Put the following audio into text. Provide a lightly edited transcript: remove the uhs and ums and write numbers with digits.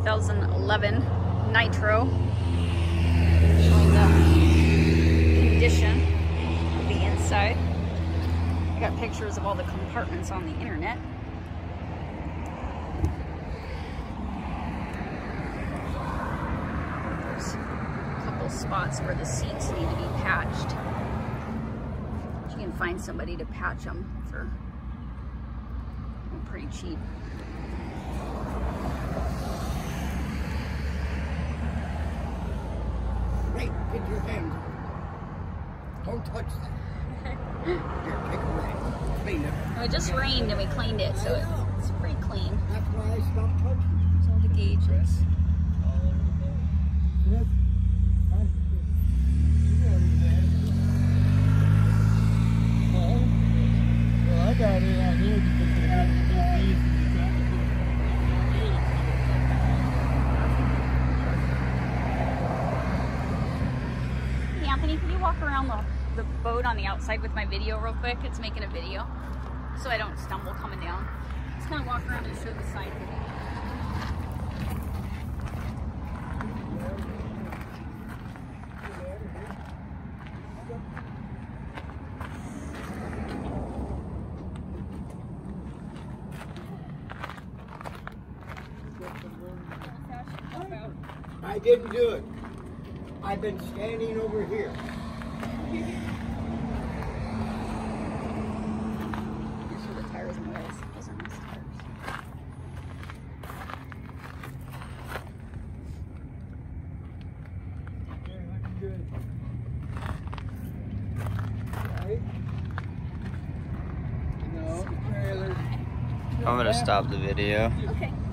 2011 Nitro. Showing the condition of the inside. I got pictures of all the compartments on the internet. There's a couple spots where the seats need to be patched. You can find somebody to patch them for pretty cheap. Hey, get your hands on it. Don't touch that. Here, take a rag. Clean it. It just rained and we cleaned it, so it's pretty clean. That's why I stopped touching it. There's all the gauges. Well, I got it out here because Hey, Anthony, can you walk around the boat on the outside with my video real quick? It's making a video, so I don't stumble coming down. Just kind of walk around and show the side of it. I didn't do it. I've been standing over here. Make sure the tires and wheels. Those are nice tires. Right? No, the trailer. I'm gonna stop the video. Okay.